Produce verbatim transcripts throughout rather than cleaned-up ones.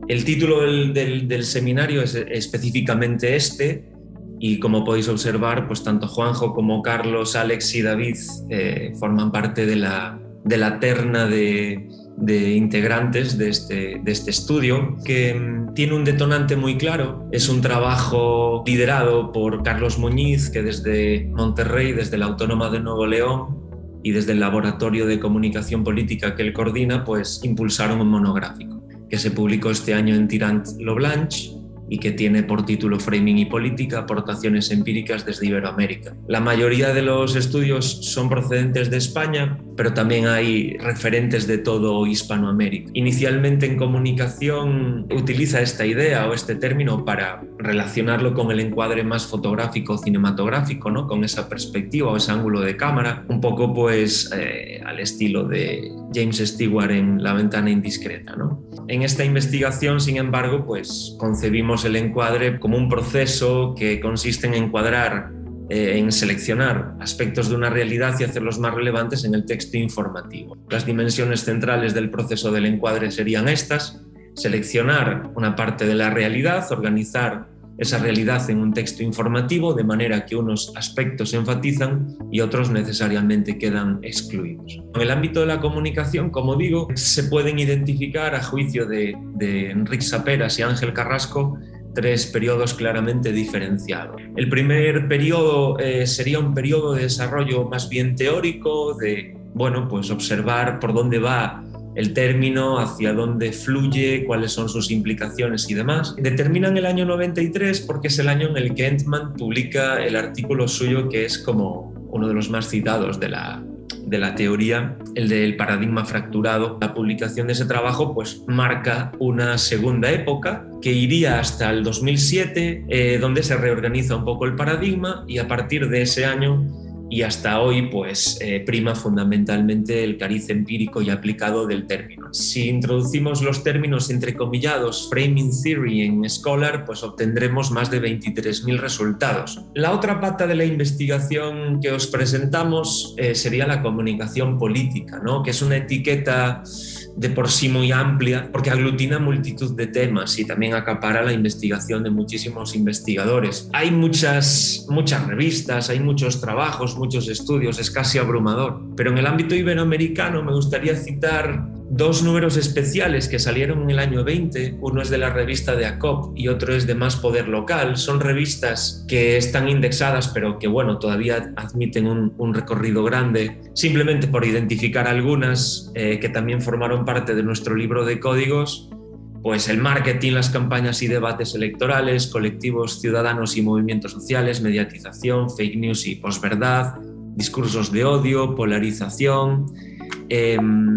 El título del, del, del seminario es específicamente este, y como podéis observar, pues tanto Juanjo como Carlos, Alex y David eh, forman parte de la, de la terna de, de integrantes de este, de este estudio, que um, tiene un detonante muy claro. Es un trabajo liderado por Carlos Muñiz, que desde Monterrey, desde la Autónoma de Nuevo León y desde el Laboratorio de Comunicación Política que él coordina, pues impulsaron un monográfico que se publicó este año en Tirant-lo-Blanche y que tiene por título Framing y Política, aportaciones empíricas desde Iberoamérica. La mayoría de los estudios son procedentes de España, pero también hay referentes de todo Hispanoamérica. Inicialmente en comunicación utiliza esta idea o este término para relacionarlo con el encuadre más fotográfico cinematográfico, ¿no? Con esa perspectiva o ese ángulo de cámara, un poco pues eh, al estilo de James Stewart en La ventana indiscreta, ¿no? En esta investigación, sin embargo, pues concebimos el encuadre como un proceso que consiste en encuadrar, eh, en seleccionar aspectos de una realidad y hacerlos más relevantes en el texto informativo. Las dimensiones centrales del proceso del encuadre serían estas: seleccionar una parte de la realidad, organizar esa realidad en un texto informativo de manera que unos aspectos se enfatizan y otros necesariamente quedan excluidos. En el ámbito de la comunicación, como digo, se pueden identificar, a juicio de, de Enric Saperas y Ángel Carrasco, tres periodos claramente diferenciados. El primer periodo eh, sería un periodo de desarrollo más bien teórico, de bueno, pues observar por dónde va el término, hacia dónde fluye, cuáles son sus implicaciones y demás. Determinan el año noventa y tres porque es el año en el que Entman publica el artículo suyo que es como uno de los más citados de la, de la teoría, el del paradigma fracturado. La publicación de ese trabajo pues marca una segunda época que iría hasta el dos mil siete, eh, donde se reorganiza un poco el paradigma, y a partir de ese año y hasta hoy pues eh, prima fundamentalmente el cariz empírico y aplicado del término. Si introducimos los términos entrecomillados Framing Theory en Scholar, pues obtendremos más de veintitrés mil resultados. La otra pata de la investigación que os presentamos eh, sería la comunicación política, ¿no? Que es una etiqueta de por sí muy amplia porque aglutina multitud de temas y también acapara la investigación de muchísimos investigadores. Hay muchas, muchas revistas, hay muchos trabajos, muchos estudios, es casi abrumador. Pero en el ámbito iberoamericano me gustaría citar dos números especiales que salieron en el año veinte. Uno es de la revista de A C O P y otro es de Más Poder Local. Son revistas que están indexadas, pero que bueno, todavía admiten un, un recorrido grande. Simplemente por identificar algunas eh, que también formaron parte de nuestro libro de códigos, pues el marketing, las campañas y debates electorales, colectivos ciudadanos y movimientos sociales, mediatización, fake news y posverdad, discursos de odio, polarización, eh,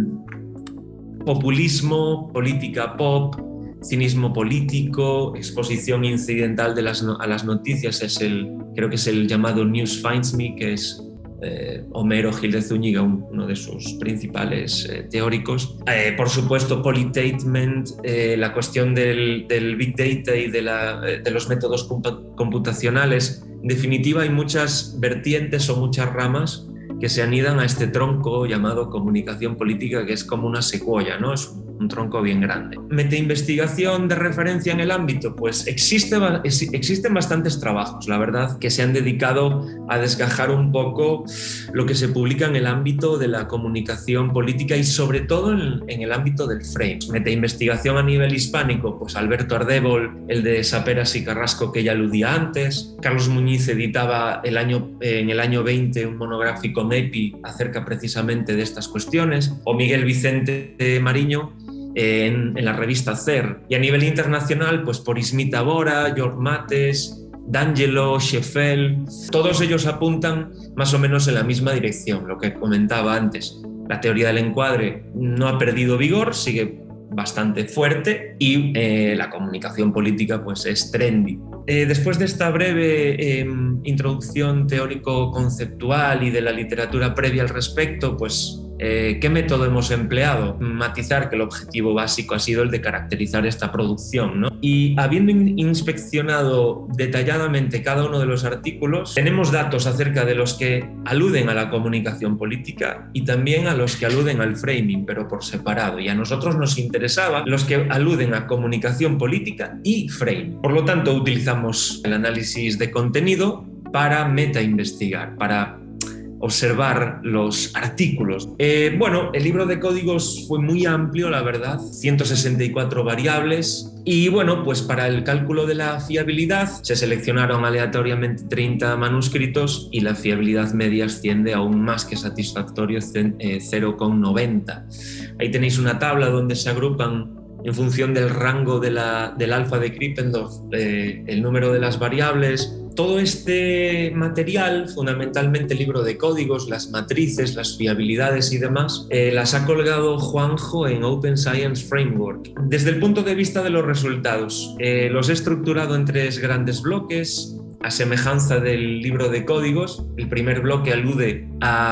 populismo, política pop, cinismo político, exposición incidental de las no- a las noticias, es el, creo que es el llamado News Finds Me, que es eh, Homero Gil de Zúñiga, un, uno de sus principales eh, teóricos. Eh, por supuesto, Politainment, eh, la cuestión del, del Big Data y de, la, de los métodos comp- computacionales. En definitiva, hay muchas vertientes o muchas ramas que se anidan a este tronco llamado comunicación política, que es como una secuoya, ¿no? Es un, un tronco bien grande. Metainvestigación de referencia en el ámbito, pues existe, existen bastantes trabajos, la verdad, que se han dedicado a desgajar un poco lo que se publica en el ámbito de la comunicación política y sobre todo en, en el ámbito del frame. Metainvestigación a nivel hispánico, pues Alberto Ardébol, el de Saperas y Carrasco que ya aludía antes. Carlos Muñiz editaba el año, eh, en el año veinte un monográfico MEPI acerca precisamente de estas cuestiones, o Miguel Vicente Mariño en, en la revista C E R. Y a nivel internacional, pues por Ismita Bora, George Mates, D'Angelo, Sheffel, todos ellos apuntan más o menos en la misma dirección, lo que comentaba antes. La teoría del encuadre no ha perdido vigor, sigue bastante fuerte, y eh, la comunicación política pues es trendy. Eh, después de esta breve eh, introducción teórico-conceptual y de la literatura previa al respecto, pues Eh, ¿Qué método hemos empleado? Matizar que el objetivo básico ha sido el de caracterizar esta producción, ¿no? Y habiendo in- inspeccionado detalladamente cada uno de los artículos, tenemos datos acerca de los que aluden a la comunicación política y también a los que aluden al framing, pero por separado. Y a nosotros nos interesaba los que aluden a comunicación política y framing. Por lo tanto, utilizamos el análisis de contenido para meta-investigar, para observar los artículos. Eh, bueno, el libro de códigos fue muy amplio, la verdad, ciento sesenta y cuatro variables, y bueno, pues para el cálculo de la fiabilidad se seleccionaron aleatoriamente treinta manuscritos y la fiabilidad media asciende a un más que satisfactorio cero coma noventa. Ahí tenéis una tabla donde se agrupan en función del rango de la, del alfa de Krippendorf, eh, el número de las variables. Todo este material, fundamentalmente el libro de códigos, las matrices, las fiabilidades y demás, eh, las ha colgado Juanjo en Open Science Framework. Desde el punto de vista de los resultados, eh, los he estructurado en tres grandes bloques, a semejanza del libro de códigos. El primer bloque alude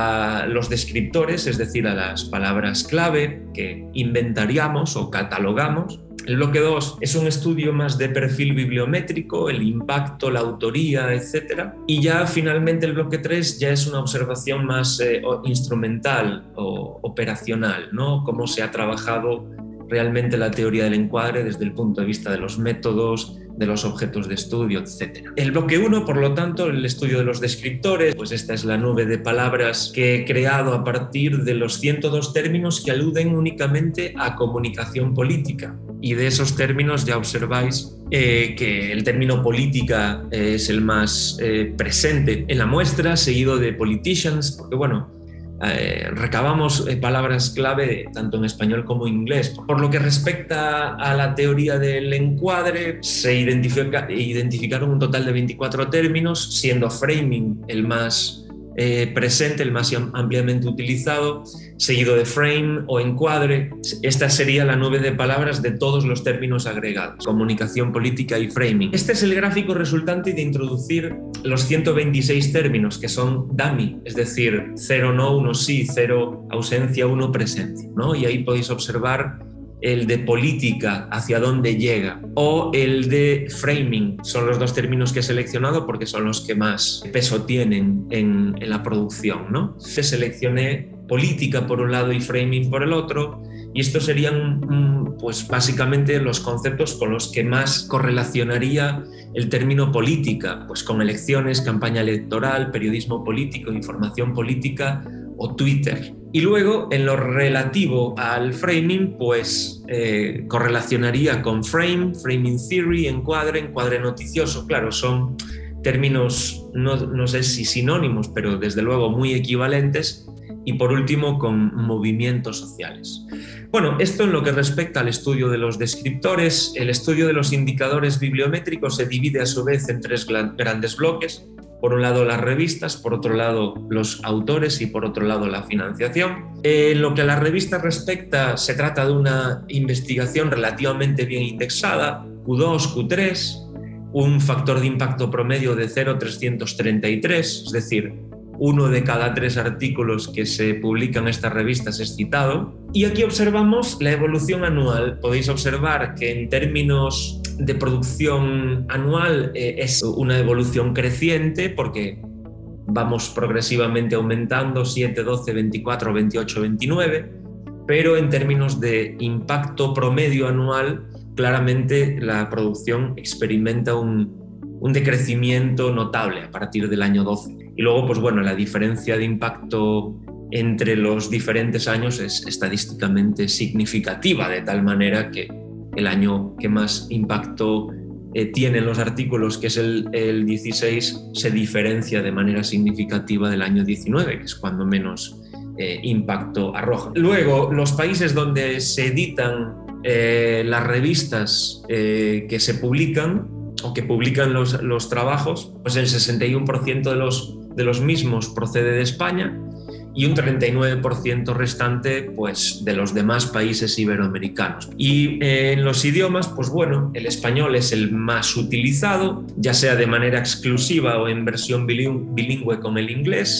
a los descriptores, es decir, a las palabras clave que inventariamos o catalogamos. El bloque dos es un estudio más de perfil bibliométrico, el impacto, la autoría, etcétera. Y ya finalmente el bloque tres ya es una observación más eh, instrumental o operacional, ¿no? Cómo se ha trabajado realmente la teoría del encuadre desde el punto de vista de los métodos, de los objetos de estudio, etcétera. El bloque uno, por lo tanto, el estudio de los descriptores, pues esta es la nube de palabras que he creado a partir de los ciento dos términos que aluden únicamente a comunicación política. Y de esos términos ya observáis eh, que el término política eh, es el más eh, presente en la muestra, seguido de politicians, porque bueno, Eh, recabamos eh, palabras clave tanto en español como en inglés. Por lo que respecta a la teoría del encuadre, se identifica, identificaron un total de veinticuatro términos, siendo framing el más eh, presente, el más ampliamente utilizado, seguido de frame o encuadre. Esta sería la nube de palabras de todos los términos agregados, comunicación política y framing. Este es el gráfico resultante de introducir los ciento veintiséis términos, que son dummy, es decir, cero no, uno sí, cero ausencia, uno presencia, ¿no? Y ahí podéis observar el de política, hacia dónde llega, o el de framing. Son los dos términos que he seleccionado porque son los que más peso tienen en, en la producción, ¿no? Seleccioné política por un lado y framing por el otro, y estos serían pues básicamente los conceptos con los que más correlacionaría el término política, pues con elecciones, campaña electoral, periodismo político, información política o Twitter. Y luego, en lo relativo al framing, pues eh, correlacionaría con frame, framing theory, encuadre, encuadre noticioso. Claro, son términos, no, no sé si sinónimos, pero desde luego muy equivalentes. Y por último, con movimientos sociales. Bueno, esto en lo que respecta al estudio de los descriptores. El estudio de los indicadores bibliométricos se divide a su vez en tres grandes bloques. Por un lado las revistas, por otro lado los autores y por otro lado la financiación. En lo que a las revistas respecta, se trata de una investigación relativamente bien indexada, Q dos, Q tres, un factor de impacto promedio de cero coma trescientos treinta y tres, es decir, uno de cada tres artículos que se publican en estas revistas es citado. Y aquí observamos la evolución anual. Podéis observar que en términos de producción anual eh, es una evolución creciente porque vamos progresivamente aumentando siete, doce, veinticuatro, veintiocho, veintinueve, pero en términos de impacto promedio anual, claramente la producción experimenta un, un decrecimiento notable a partir del año doce. Y luego, pues bueno, la diferencia de impacto entre los diferentes años es estadísticamente significativa, de tal manera que el año que más impacto eh, tienen los artículos, que es el, el dieciséis, se diferencia de manera significativa del año diecinueve, que es cuando menos eh, impacto arroja. Luego, los países donde se editan eh, las revistas eh, que se publican o que publican los, los trabajos, pues el sesenta y uno por ciento de los, de los mismos procede de España y un treinta y nueve por ciento restante pues, de los demás países iberoamericanos. Y eh, en los idiomas, pues bueno, el español es el más utilizado, ya sea de manera exclusiva o en versión bilingüe con el inglés.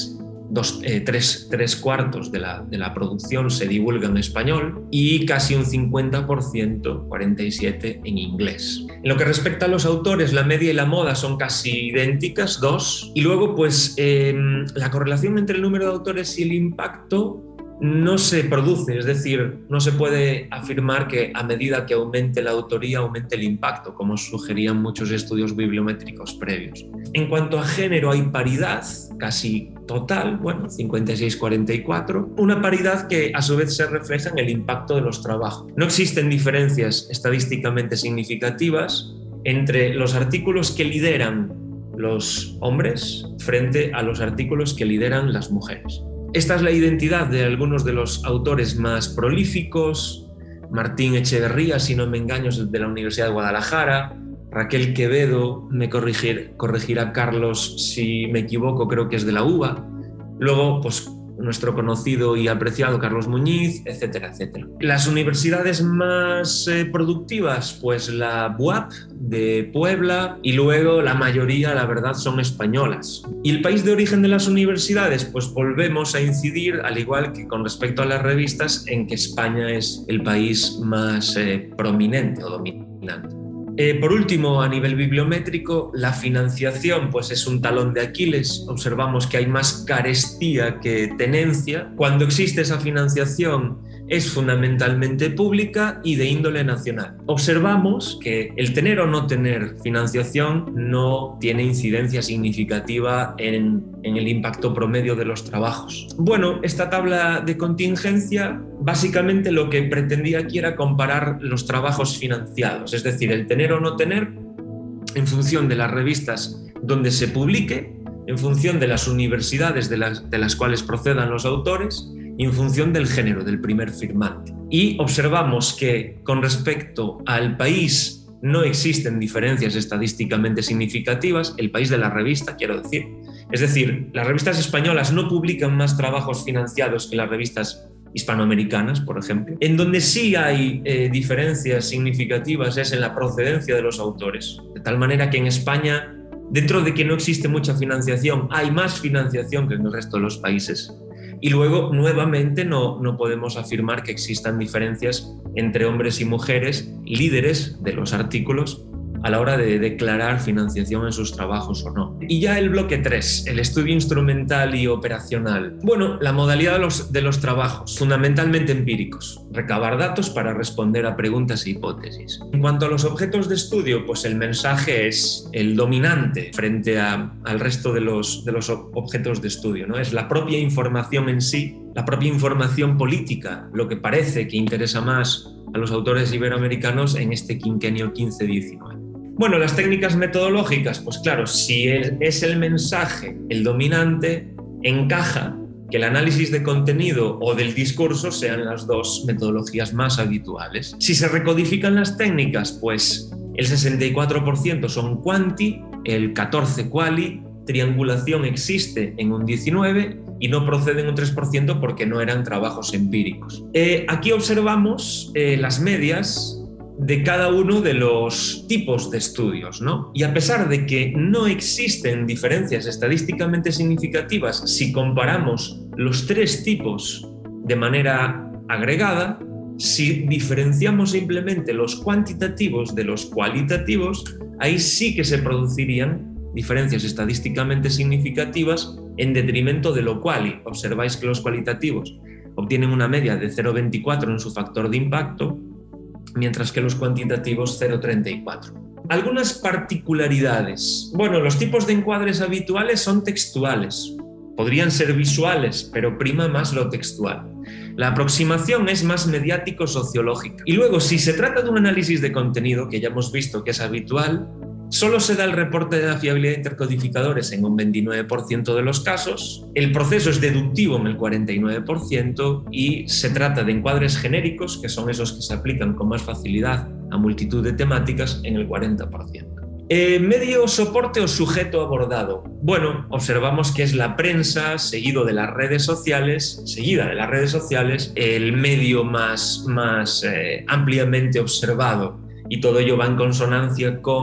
dos, eh, tres, tres cuartos de la, de la producción se divulga en español y casi un cincuenta por ciento, cuarenta y siete por ciento, en inglés. En lo que respecta a los autores, la media y la moda son casi idénticas, dos, y luego pues eh, la correlación entre el número de autores y el impacto no se produce, es decir, no se puede afirmar que a medida que aumente la autoría aumente el impacto, como sugerían muchos estudios bibliométricos previos. En cuanto a género hay paridad, casi total, bueno, cincuenta y seis a cuarenta y cuatro, una paridad que a su vez se refleja en el impacto de los trabajos. No existen diferencias estadísticamente significativas entre los artículos que lideran los hombres frente a los artículos que lideran las mujeres. Esta es la identidad de algunos de los autores más prolíficos: Martín Echeverría, si no me engaño, es de la Universidad de Guadalajara; Raquel Quevedo, me corregir, corregirá Carlos si me equivoco, creo que es de la U B A. Luego, pues nuestro conocido y apreciado Carlos Muñiz, etcétera, etcétera. Las universidades más eh, productivas, pues la B U A P de Puebla, y luego la mayoría, la verdad, son españolas. ¿Y el país de origen de las universidades? Pues volvemos a incidir, al igual que con respecto a las revistas, en que España es el país más eh, prominente o dominante. Eh, por último, a nivel bibliométrico, la financiación pues es un talón de Aquiles. Observamos que hay más carestía que tenencia. Cuando existe esa financiación es fundamentalmente pública y de índole nacional. Observamos que el tener o no tener financiación no tiene incidencia significativa en, en el impacto promedio de los trabajos. Bueno, esta tabla de contingencia básicamente lo que pretendía aquí era comparar los trabajos financiados, es decir, el tener o no tener en función de las revistas donde se publique, en función de las universidades de las, de las cuales procedan los autores, y en función del género del primer firmante. Y observamos que con respecto al país no existen diferencias estadísticamente significativas, el país de la revista, quiero decir. Es decir, las revistas españolas no publican más trabajos financiados que las revistas hispanoamericanas, por ejemplo. En donde sí hay eh, diferencias significativas es en la procedencia de los autores, de tal manera que en España, dentro de que no existe mucha financiación, hay más financiación que en el resto de los países. Y luego, nuevamente, no, no podemos afirmar que existan diferencias entre hombres y mujeres líderes de los artículos a la hora de declarar financiación en sus trabajos o no. Y ya el bloque tres, el estudio instrumental y operacional. Bueno, la modalidad de los, de los trabajos, fundamentalmente empíricos, recabar datos para responder a preguntas e hipótesis. En cuanto a los objetos de estudio, pues el mensaje es el dominante frente a, al resto de los, de los objetos de estudio, ¿no? Es la propia información en sí, la propia información política, lo que parece que interesa más a los autores iberoamericanos en este quinquenio quince diecinueve. Bueno, las técnicas metodológicas, pues claro, si es el mensaje el dominante, encaja que el análisis de contenido o del discurso sean las dos metodologías más habituales. Si se recodifican las técnicas, pues el sesenta y cuatro por ciento son quanti, el catorce por ciento quali, triangulación existe en un diecinueve por ciento y no procede en un tres por ciento porque no eran trabajos empíricos. Eh, aquí observamos eh, las medias de cada uno de los tipos de estudios, ¿no? Y a pesar de que no existen diferencias estadísticamente significativas si comparamos los tres tipos de manera agregada, si diferenciamos simplemente los cuantitativos de los cualitativos, ahí sí que se producirían diferencias estadísticamente significativas en detrimento de lo quali. Observáis que los cualitativos obtienen una media de cero coma veinticuatro en su factor de impacto, mientras que los cuantitativos cero coma treinta y cuatro. Algunas particularidades. Bueno, los tipos de encuadres habituales son textuales. Podrían ser visuales, pero prima más lo textual. La aproximación es más mediático-sociológica. Y luego, si se trata de un análisis de contenido, que ya hemos visto que es habitual, solo se da el reporte de la fiabilidad de intercodificadores en un veintinueve por ciento de los casos, el proceso es deductivo en el cuarenta y nueve por ciento y se trata de encuadres genéricos, que son esos que se aplican con más facilidad a multitud de temáticas, en el cuarenta por ciento. Eh, medio, soporte o sujeto abordado. Bueno, observamos que es la prensa, seguido de las redes sociales, seguida de las redes sociales, el medio más, más eh, ampliamente observado, y todo ello va en consonancia con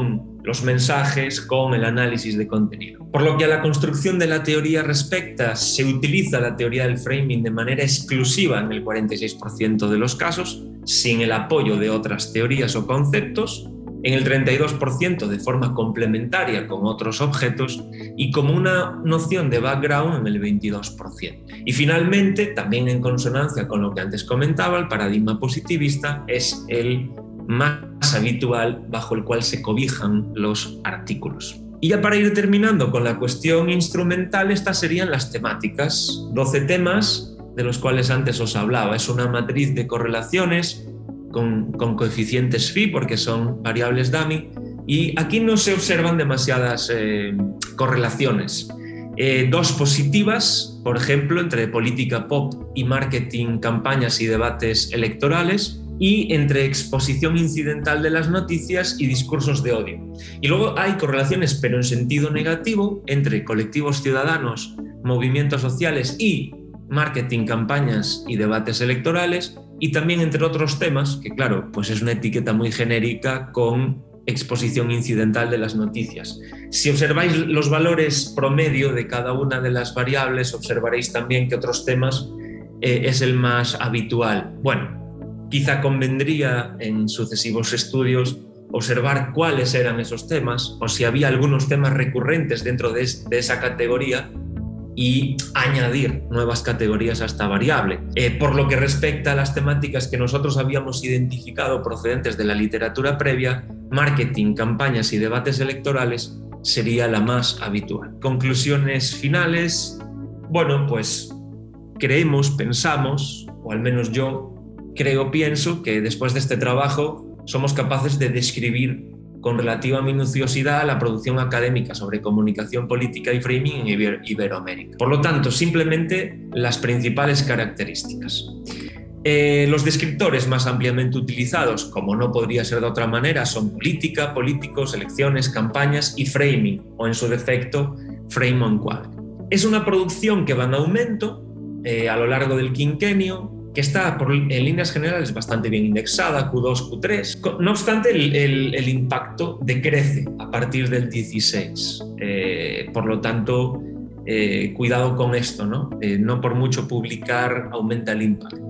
los mensajes con el análisis de contenido. Por lo que a la construcción de la teoría respecta, se utiliza la teoría del framing de manera exclusiva en el cuarenta y seis por ciento de los casos, sin el apoyo de otras teorías o conceptos, en el treinta y dos por ciento de forma complementaria con otros objetos y como una noción de background en el veintidós por ciento. Y finalmente, también en consonancia con lo que antes comentaba, el paradigma positivista es el más habitual bajo el cual se cobijan los artículos. Y ya para ir terminando con la cuestión instrumental, estas serían las temáticas. doce temas de los cuales antes os hablaba. Es una matriz de correlaciones con, con coeficientes phi, porque son variables dummy, y aquí no se observan demasiadas eh, correlaciones. Eh, dos positivas, por ejemplo, entre política pop y marketing, campañas y debates electorales, y entre exposición incidental de las noticias y discursos de odio. Y luego hay correlaciones, pero en sentido negativo, entre colectivos ciudadanos, movimientos sociales y marketing, campañas y debates electorales, y también entre otros temas, que claro, pues es una etiqueta muy genérica con exposición incidental de las noticias. Si observáis los valores promedio de cada una de las variables, observaréis también que otros temas eh, es el más habitual. Bueno, quizá convendría en sucesivos estudios observar cuáles eran esos temas o si había algunos temas recurrentes dentro de, de esa categoría y añadir nuevas categorías a esta variable. Eh, por lo que respecta a las temáticas que nosotros habíamos identificado procedentes de la literatura previa, marketing, campañas y debates electorales sería la más habitual. Conclusiones finales. Bueno, pues creemos, pensamos, o al menos yo creo, pienso que después de este trabajo somos capaces de describir con relativa minuciosidad la producción académica sobre comunicación política y framing en Iber- Iberoamérica. Por lo tanto, simplemente las principales características. Eh, los descriptores más ampliamente utilizados, como no podría ser de otra manera, son política, políticos, elecciones, campañas y framing, o en su defecto, frame on quadre. Es una producción que va en aumento eh, a lo largo del quinquenio, que está por, en líneas generales bastante bien indexada, Q dos, Q tres. No obstante, el, el, el impacto decrece a partir del dieciséis. Eh, por lo tanto, eh, cuidado con esto, ¿no? Eh, no por mucho publicar aumenta el impacto.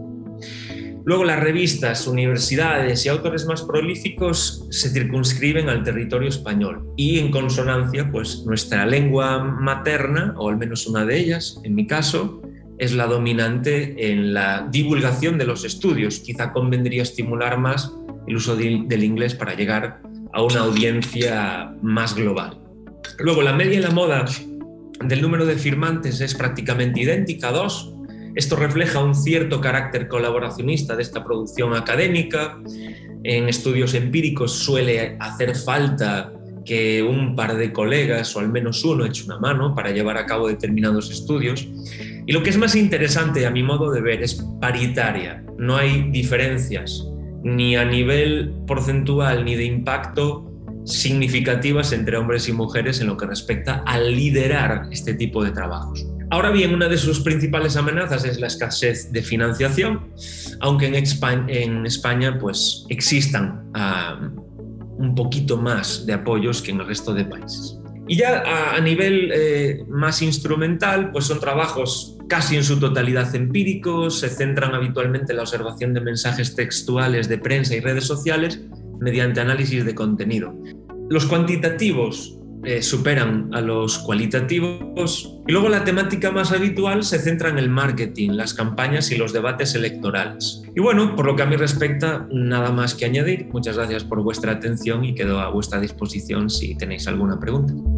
Luego, las revistas, universidades y autores más prolíficos se circunscriben al territorio español y, en consonancia, pues nuestra lengua materna, o al menos una de ellas, en mi caso, es la dominante en la divulgación de los estudios. Quizá convendría estimular más el uso de, del inglés para llegar a una audiencia más global. Luego, la media en la moda del número de firmantes es prácticamente idéntica, dos. Esto refleja un cierto carácter colaboracionista de esta producción académica. En estudios empíricos suele hacer falta que un par de colegas, o al menos uno, eche una mano para llevar a cabo determinados estudios. Y lo que es más interesante, a mi modo de ver, es paritaria. No hay diferencias, ni a nivel porcentual ni de impacto, significativas entre hombres y mujeres en lo que respecta a liderar este tipo de trabajos. Ahora bien, una de sus principales amenazas es la escasez de financiación, aunque en España, en España pues, existan uh, un poquito más de apoyos que en el resto de países. Y ya a, a nivel eh, más instrumental, pues son trabajos casi en su totalidad empíricos, se centran habitualmente en la observación de mensajes textuales de prensa y redes sociales mediante análisis de contenido. Los cuantitativos eh, superan a los cualitativos y luego la temática más habitual se centra en el marketing, las campañas y los debates electorales. Y bueno, por lo que a mí respecta, nada más que añadir. Muchas gracias por vuestra atención y quedo a vuestra disposición si tenéis alguna pregunta.